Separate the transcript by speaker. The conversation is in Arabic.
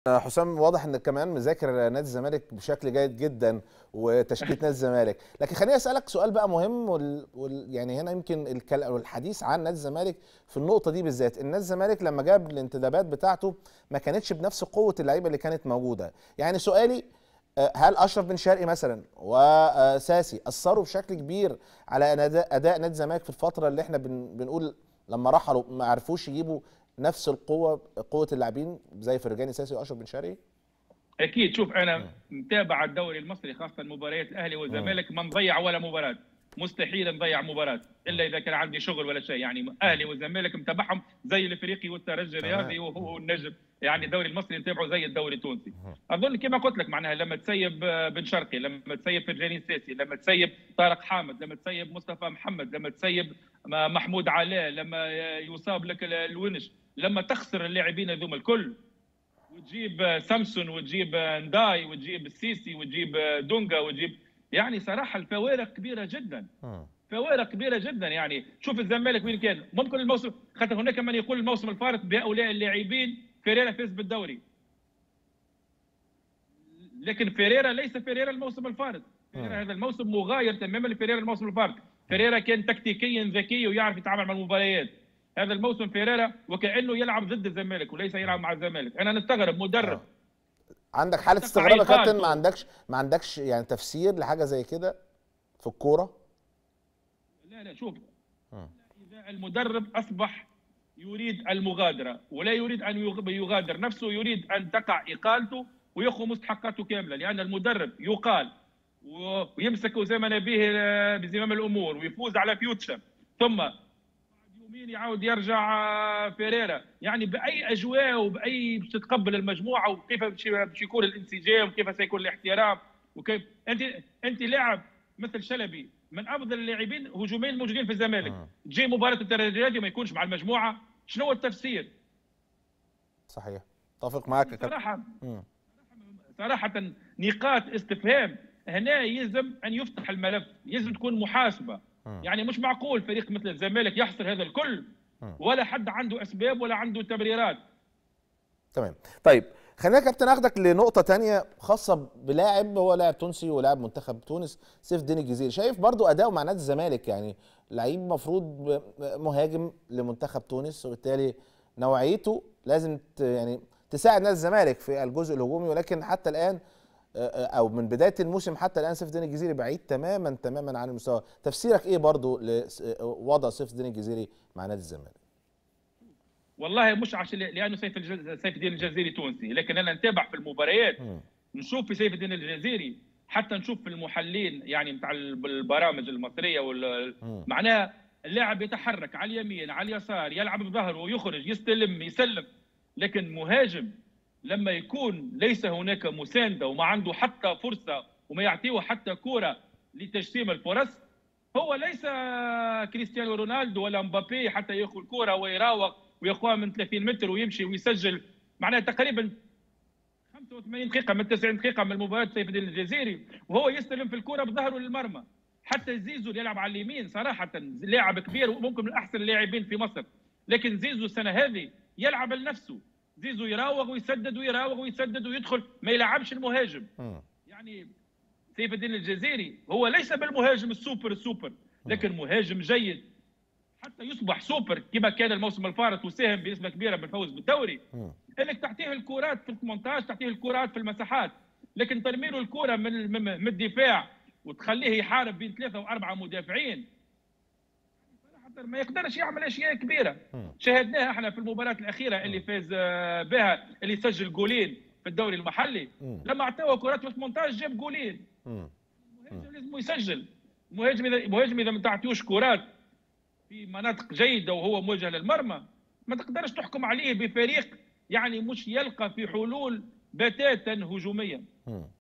Speaker 1: حسام، واضح انك كمان مذاكر نادي الزمالك بشكل جيد جدا وتشكيله نادي الزمالك، لكن خليني اسالك سؤال بقى مهم يعني هنا يمكن الحديث عن نادي الزمالك في النقطه دي بالذات. ان نادي الزمالك لما جاب الانتدابات بتاعته ما كانتش بنفس قوه اللعيبه اللي كانت موجوده. يعني سؤالي، هل اشرف بن شرقي مثلا وساسي اثروا بشكل كبير على اداء نادي الزمالك في الفتره اللي احنا بنقول لما رحلوا ما عرفوش يجيبوا نفس قوه اللاعبين زي فرجاني ساسي واشرف بن شرقي؟
Speaker 2: اكيد. شوف، انا متابع الدوري المصري، خاصه مباريات الاهلي والزمالك، ما نضيع ولا مباراه. مستحيل نضيع مباراه الا اذا كان عندي شغل ولا شيء. يعني اهلي والزمالك متابعهم زي الافريقي والترجي الرياضي والنجم. يعني الدوري المصري نتابعه زي الدوري التونسي. اظن كما قلت لك، معناها لما تسيب بن شرقي، لما تسيب فرجاني ساسي، لما تسيب طارق حامد، لما تسيب مصطفى محمد، لما تسيب محمود علاء، لما يصاب لك الونش، لما تخسر اللاعبين هذوما الكل وتجيب سامسون وتجيب نداي وتجيب السيسي وتجيب دونجا وتجيب، يعني صراحه الفوارق كبيره جدا. فوارق كبيره جدا. يعني شوف الزمالك وين كان ممكن الموسم، خاطر هناك من يقول الموسم الفارط بهؤلاء اللاعبين فيريرا فاز بالدوري، لكن فيريرا ليس فيريرا الموسم الفارط. فيريرا هذا الموسم مغاير تماما لفيريرا الموسم الفارط. فيريرا كان تكتيكيا ذكي ويعرف يتعامل مع المباريات. هذا الموسم فيريرا وكانه يلعب ضد الزمالك وليس يلعب مع الزمالك. انا نستغرب مدرب.
Speaker 1: عندك حاله استغراب يا كابتن؟ ما عندكش يعني تفسير لحاجه زي كده في الكوره؟
Speaker 2: لا شوف، اذا المدرب اصبح يريد المغادره ولا يريد ان يغادر نفسه، يريد ان تقع اقالته وياخذ مستحقاته كامله، لان المدرب يقال ويمسك اسامه نبيه بزمام الامور ويفوز على فيوتشر، ثم يومين يعاود يرجع فيريرا. يعني باي اجواء وباي باش تتقبل المجموعه، وكيف باش يكون الانسجام وكيف سيكون الاحترام، وكيف انت لاعب مثل شلبي من افضل اللاعبين هجوميا الموجودين في الزمالك، تجي مباراه الترجي ما يكونش مع المجموعه، شنو هو التفسير؟
Speaker 1: صحيح، اتفق معاك يا كابتن.
Speaker 2: صراحه نقاط استفهام هنا. يلزم ان يفتح الملف، يلزم تكون محاسبه. يعني مش معقول فريق مثل الزمالك يحصل هذا الكل ولا حد عنده اسباب ولا عنده تبريرات.
Speaker 1: تمام. طيب خلينا يا كابتن اخدك لنقطه تانية خاصه بلاعب، هو لاعب تونسي ولاعب منتخب تونس، سيف الدين الجزيري. شايف برضو اداؤه مع نادي الزمالك، يعني لعيب مفروض مهاجم لمنتخب تونس، وبالتالي نوعيته لازم يعني تساعد نادي الزمالك في الجزء الهجومي، ولكن حتى الان او من بدايه الموسم حتى الان سيف الدين الجزيري بعيد تماما عن المستوى. تفسيرك ايه برضو لوضع سيف الدين الجزيري مع نادي الزمالك؟
Speaker 2: والله مش عشان لانه سيف الدين الجزيري تونسي، لكن انا نتابع في المباريات، نشوف في سيف الدين الجزيري، حتى نشوف في المحللين يعني نتاع البرامج المصريه معناها اللاعب يتحرك على اليمين على اليسار، يلعب بظهره ويخرج، يستلم يسلم. لكن مهاجم لما يكون ليس هناك مسانده وما عنده حتى فرصه وما يعطيه حتى كره لتجسيم الفرص، هو ليس كريستيانو رونالدو ولا مبابي حتى ياخذ كره ويراوغ وياخذها من 30 متر ويمشي ويسجل. معناها تقريبا 85 دقيقه من 90 دقيقه من المباراه سيف الدين الجزيري وهو يستلم في الكره بظهره للمرمى. حتى زيزو اللي يلعب على اليمين صراحه لاعب كبير وممكن من احسن اللاعبين في مصر، لكن زيزو السنه هذه يلعب لنفسه. زيزو يراوغ ويسدد ويراوغ ويسدد ويدخل، ما يلعبش المهاجم. يعني سيف الدين الجزيري هو ليس بالمهاجم السوبر، لكن مهاجم جيد حتى يصبح سوبر كما كان الموسم الفارط وساهم بنسبه كبيره بالفوز بالدوري. انك تعطيه الكرات في ال 18، تعطيه الكرات في المساحات، لكن ترمي له الكره من الدفاع وتخليه يحارب بين 3 و4 مدافعين، صراحه ما يقدرش يعمل اشياء كبيره. شاهدناها احنا في المباراه الاخيره اللي فاز بها، اللي سجل جولين في الدوري المحلي. لما اعطوه كرات في 18 جاب جولين. المهاجم لازم يسجل. المهاجم اذا ما تعطيوش كرات في مناطق جيده وهو موجه للمرمى، ما تقدرش تحكم عليه بفريق يعني مش يلقى في حلول بتاتا هجوميه.